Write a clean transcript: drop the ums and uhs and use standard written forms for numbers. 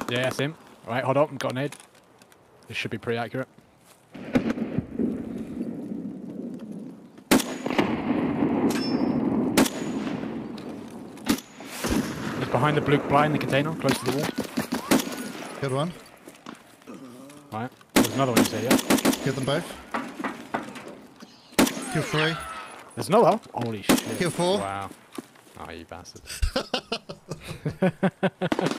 Yeah, that's him. Alright, hold on, got an aid. This should be pretty accurate. He's behind the blue blind, the container, close to the wall. Good one. Right, there's another one you say, yeah? Get them both. Kill 3. There's another? Holy shit. Kill 4. Wow. Oh, you bastard.